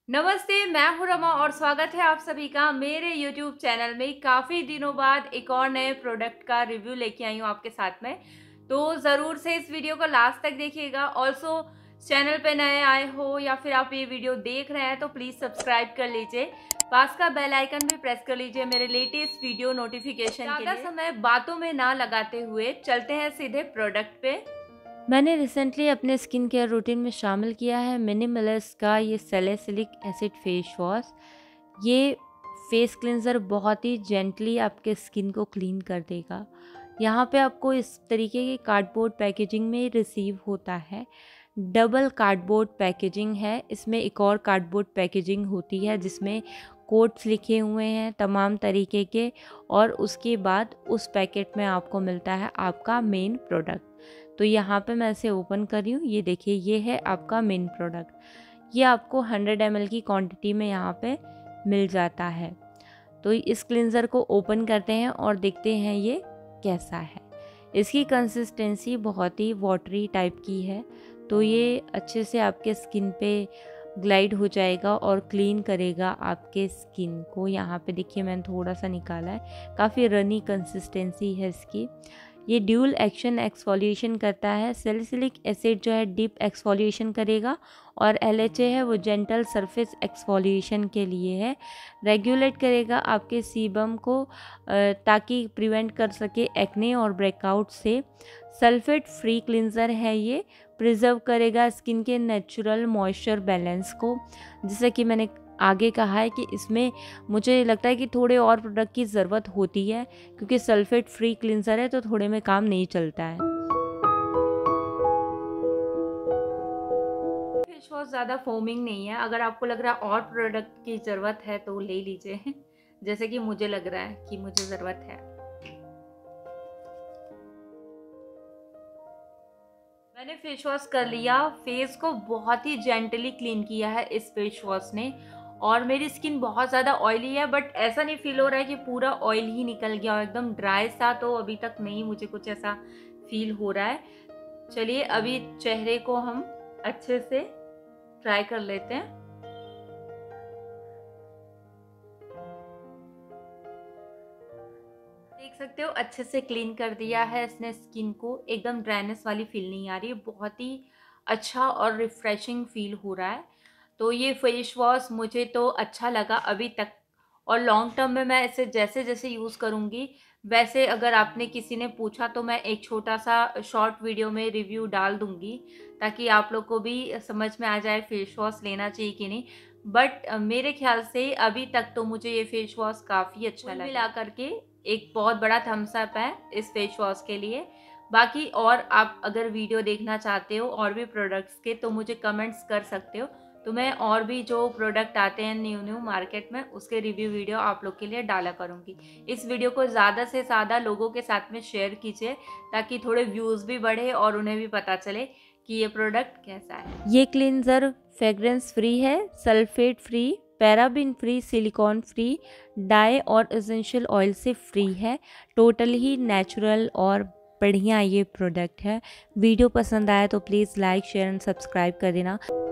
नमस्ते, मैं हूँ रमा और स्वागत है आप सभी का मेरे YouTube चैनल में। काफ़ी दिनों बाद एक और नए प्रोडक्ट का रिव्यू लेके आई हूँ आपके साथ में, तो ज़रूर से इस वीडियो को लास्ट तक देखिएगा। ऑल्सो चैनल पे नए आए हो या फिर आप ये वीडियो देख रहे हैं तो प्लीज़ सब्सक्राइब कर लीजिए, पास का बेल आइकन भी प्रेस कर लीजिए मेरे लेटेस्ट वीडियो नोटिफिकेशन के लिए। ज़्यादा समय बातों में ना लगाते हुए चलते हैं सीधे प्रोडक्ट पे। मैंने रिसेंटली अपने स्किन केयर रूटीन में शामिल किया है मिनिमलिस्ट का ये सैलिसिलिक एसिड फेस वॉश। ये फेस क्लिनज़र बहुत ही जेंटली आपके स्किन को क्लीन कर देगा। यहाँ पे आपको इस तरीके की कार्डबोर्ड पैकेजिंग में रिसीव होता है। डबल कार्डबोर्ड पैकेजिंग है, इसमें एक और कार्डबोर्ड पैकेजिंग होती है जिसमें कोड्स लिखे हुए हैं तमाम तरीके के, और उसके बाद उस पैकेट में आपको मिलता है आपका मेन प्रोडक्ट। तो यहाँ पे मैं इसे ओपन कर रही हूँ, ये देखिए ये है आपका मेन प्रोडक्ट। ये आपको 100 ml की क्वांटिटी में यहाँ पे मिल जाता है। तो इस क्लिनज़र को ओपन करते हैं और देखते हैं ये कैसा है। इसकी कंसिस्टेंसी बहुत ही वाटरी टाइप की है, तो ये अच्छे से आपके स्किन पे ग्लाइड हो जाएगा और क्लीन करेगा आपके स्किन को। यहाँ पे देखिए मैंने थोड़ा सा निकाला है, काफ़ी रनी कंसिस्टेंसी है इसकी। ये ड्यूल एक्शन एक्सफोलिएशन करता है। सैलिसिलिक एसिड जो है डीप एक्सफोलिएशन करेगा और LHA है वो जेंटल सरफेस एक्सफोलिएशन के लिए है। रेगुलेट करेगा आपके सीबम को ताकि प्रिवेंट कर सके एक्ने और ब्रेकआउट से। सल्फेट फ्री क्लिनज़र है ये, प्रिजर्व करेगा स्किन के नेचुरल मॉइस्चर बैलेंस को। जैसे कि मैंने आगे कहा है कि इसमें मुझे लगता है कि थोड़े और प्रोडक्ट की ज़रूरत होती है, क्योंकि सल्फेट फ्री क्लिनज़र है तो थोड़े में काम नहीं चलता है। फेस वॉश ज़्यादा फोमिंग नहीं है, अगर आपको लग रहा है और प्रोडक्ट की ज़रूरत है तो ले लीजिए जैसे कि मुझे लग रहा है कि मुझे ज़रूरत है। मैंने फेस वॉश कर लिया, फेस को बहुत ही जेंटली क्लीन किया है इस फेस वॉश ने। और मेरी स्किन बहुत ज़्यादा ऑयली है, बट ऐसा नहीं फील हो रहा है कि पूरा ऑयल ही निकल गया हो, एकदम ड्राई सा तो अभी तक नहीं मुझे कुछ ऐसा फील हो रहा है। चलिए अभी चेहरे को हम अच्छे से ट्राई कर लेते हैं। देख सकते हो अच्छे से क्लीन कर दिया है इसने स्किन को, एकदम ड्राइनेस वाली फील नहीं आ रही है, बहुत ही अच्छा और रिफ्रेशिंग फील हो रहा है। तो ये फेस वॉश मुझे तो अच्छा लगा अभी तक, और लॉन्ग टर्म में मैं इसे जैसे जैसे यूज़ करूँगी वैसे, अगर आपने किसी ने पूछा तो मैं एक छोटा सा शॉर्ट वीडियो में रिव्यू डाल दूँगी ताकि आप लोग को भी समझ में आ जाए फेस वॉश लेना चाहिए कि नहीं। बट मेरे ख्याल से अभी तक तो मुझे ये फेस वॉश काफ़ी अच्छा लगा। मिला करके एक बहुत बड़ा थम्स अप है इस फेस वॉश के लिए। बाकी और आप अगर वीडियो देखना चाहते हो और भी प्रोडक्ट्स के तो मुझे कमेंट्स कर सकते हो, तो मैं और भी जो प्रोडक्ट आते हैं न्यू मार्केट में उसके रिव्यू वीडियो आप लोग के लिए डाला करूँगी। इस वीडियो को ज़्यादा से ज़्यादा लोगों के साथ में शेयर कीजिए ताकि थोड़े व्यूज़ भी बढ़े और उन्हें भी पता चले कि ये प्रोडक्ट कैसा है। ये क्लींजर फ्रेग्रेंस फ्री है, sulphate free, paraben free, silicone free, dye और एसेंशियल ऑयल से फ्री है। टोटल ही नेचुरल और बढ़िया ये प्रोडक्ट है। वीडियो पसंद आया तो please like share and subscribe कर देना।